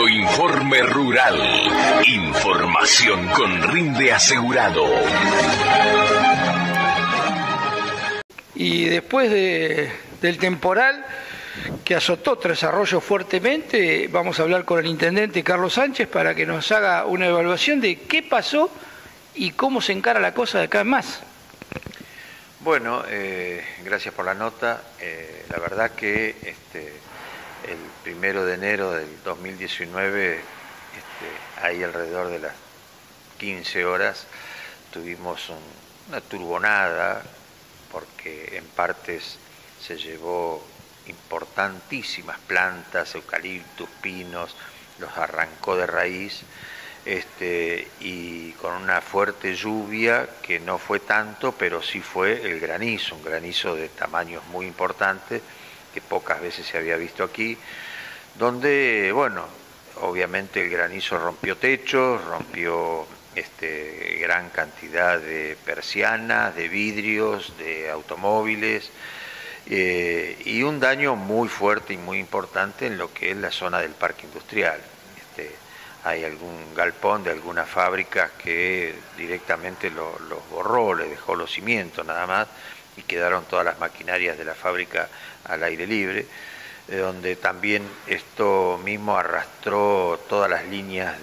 Agroinforme Rural. Información con rinde asegurado. Y después del temporal que azotó Tres Arroyos fuertemente, vamos a hablar con el intendente Carlos Sánchez para que nos haga una evaluación de qué pasó y cómo se encara la cosa de acá en más. Bueno, gracias por la nota. La verdad que el 1 de enero del 2019, ahí alrededor de las 15 horas, tuvimos una turbonada, porque en partes se llevó importantísimas plantas, eucaliptus, pinos, los arrancó de raíz, y con una fuerte lluvia que no fue tanto, pero sí fue el granizo, un granizo de tamaños muy importantes que pocas veces se había visto aquí, donde, bueno, obviamente el granizo rompió techos, rompió gran cantidad de persianas, de vidrios, de automóviles, y un daño muy fuerte y muy importante en lo que es la zona del parque industrial. Hay algún galpón de algunas fábricas que directamente los borró, le dejó los cimientos nada más, y quedaron todas las maquinarias de la fábrica al aire libre, donde también esto mismo arrastró todas las líneas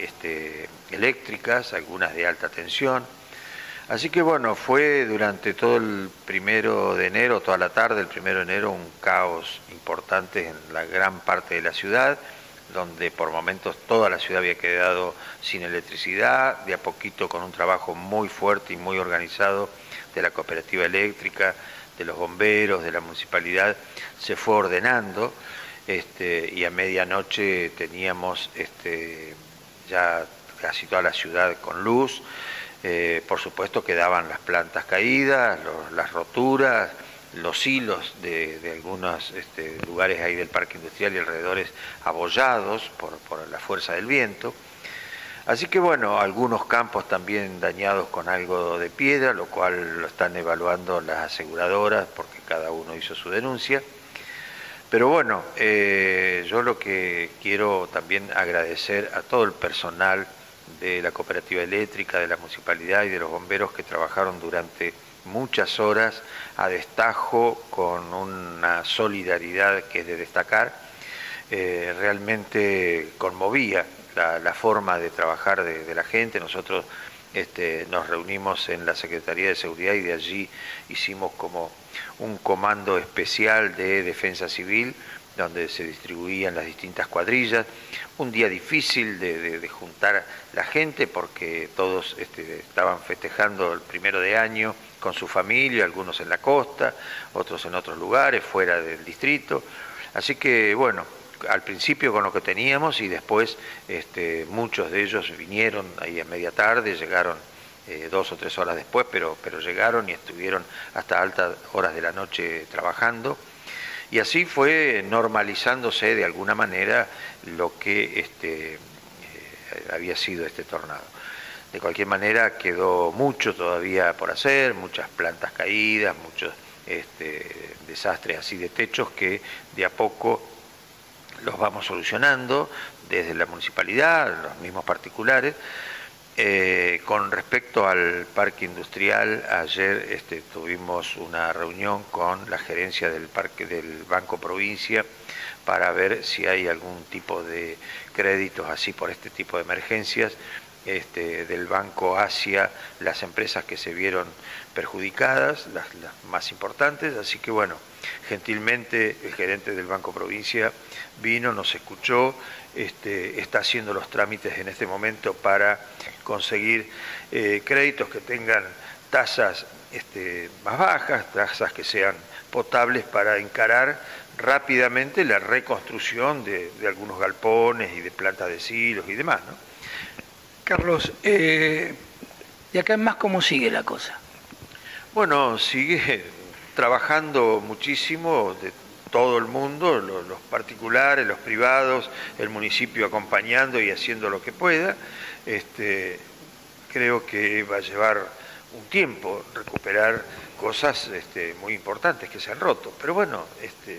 eléctricas, algunas de alta tensión. Así que bueno, fue durante todo el 1 de enero, toda la tarde del 1 de enero, un caos importante en la gran parte de la ciudad, donde por momentos toda la ciudad había quedado sin electricidad, de a poquito con un trabajo muy fuerte y muy organizado de la cooperativa eléctrica, de los bomberos, de la municipalidad, se fue ordenando, y a medianoche teníamos ya casi toda la ciudad con luz. Por supuesto quedaban las plantas caídas, las roturas, los hilos de algunos lugares ahí del parque industrial y alrededores abollados por la fuerza del viento. Así que bueno, algunos campos también dañados con algo de piedra, lo cual lo están evaluando las aseguradoras porque cada uno hizo su denuncia. Pero bueno, yo lo que quiero también agradecer a todo el personal de la cooperativa eléctrica, de la municipalidad y de los bomberos que trabajaron durante muchas horas a destajo con una solidaridad que es de destacar. Realmente conmovía la forma de trabajar de la gente. Nosotros nos reunimos en la Secretaría de Seguridad y de allí hicimos como un comando especial de defensa civil, donde se distribuían las distintas cuadrillas. Un día difícil de juntar la gente porque todos estaban festejando el 1 de año con su familia, algunos en la costa, otros en otros lugares, fuera del distrito. Así que bueno, al principio con lo que teníamos y después muchos de ellos vinieron ahí a media tarde, llegaron 2 o 3 horas después, pero llegaron y estuvieron hasta altas horas de la noche trabajando. Y así fue normalizándose de alguna manera lo que había sido este tornado. De cualquier manera quedó mucho todavía por hacer, muchas plantas caídas, muchos desastres así de techos que de a poco los vamos solucionando desde la municipalidad, los mismos particulares. Con respecto al parque industrial, ayer tuvimos una reunión con la gerencia del Banco Provincia para ver si hay algún tipo de créditos así por este tipo de emergencias del banco hacia las empresas que se vieron perjudicadas, las más importantes. Así que bueno, gentilmente el gerente del Banco Provincia vino, nos escuchó, está haciendo los trámites en este momento para conseguir créditos que tengan tasas más bajas, tasas que sean potables para encarar rápidamente la reconstrucción de algunos galpones y de plantas de silos y demás, ¿no? Carlos, ¿y acá en más cómo sigue la cosa? Bueno, sigue trabajando muchísimo de todo el mundo, los particulares, los privados, el municipio acompañando y haciendo lo que pueda. Creo que va a llevar un tiempo recuperar cosas muy importantes que se han roto. Pero bueno,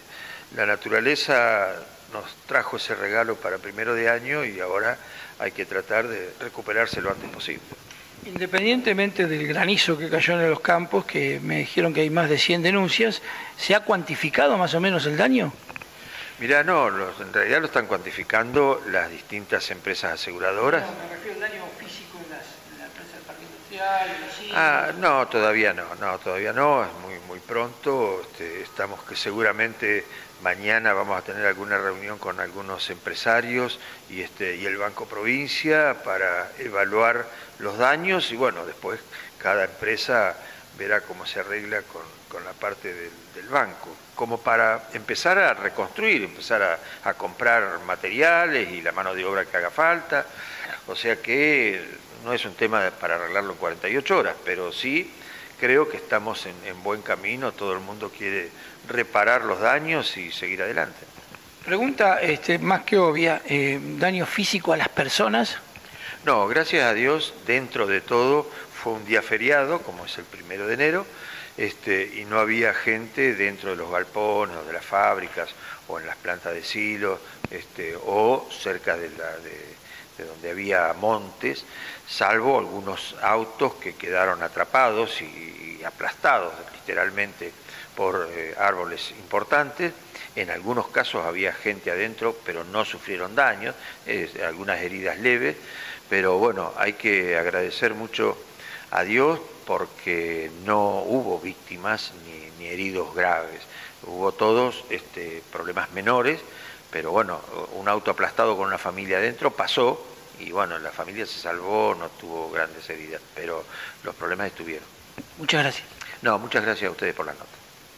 la naturaleza nos trajo ese regalo para 1 de año y ahora hay que tratar de recuperarse lo antes posible. Independientemente del granizo que cayó en los campos, que me dijeron que hay más de 100 denuncias, ¿se ha cuantificado más o menos el daño? Mirá, no, en realidad lo están cuantificando las distintas empresas aseguradoras. No, me refiero al daño físico en la empresa del parque industrial. No, todavía no, es muy pronto. Estamos que seguramente mañana vamos a tener alguna reunión con algunos empresarios y el Banco Provincia para evaluar los daños y bueno, después cada empresa verá cómo se arregla con la parte del banco, como para empezar a reconstruir, empezar a comprar materiales y la mano de obra que haga falta, o sea que no es un tema para arreglarlo en 48 horas, pero sí creo que estamos en buen camino, todo el mundo quiere reparar los daños y seguir adelante. Pregunta más que obvia, ¿daño físico a las personas? No, gracias a Dios, dentro de todo fue un día feriado, como es el 1 de enero, y no había gente dentro de los galpones o de las fábricas o en las plantas de silos o cerca de donde había montes, salvo algunos autos que quedaron atrapados y aplastados literalmente por árboles importantes. En algunos casos había gente adentro, pero no sufrieron daños, algunas heridas leves, pero bueno, hay que agradecer mucho a Dios porque no hubo víctimas ni heridos graves, hubo todos problemas menores, pero bueno, un auto aplastado con una familia adentro pasó y bueno, la familia se salvó, no tuvo grandes heridas, pero los problemas estuvieron. Muchas gracias. No, muchas gracias a ustedes por la nota.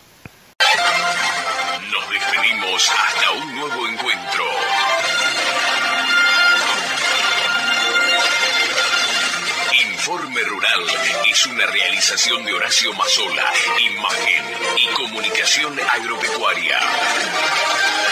Nos despedimos hasta un nuevo encuentro. Informe Rural es una realización de Horacio Mazzola, imagen y comunicación agropecuaria.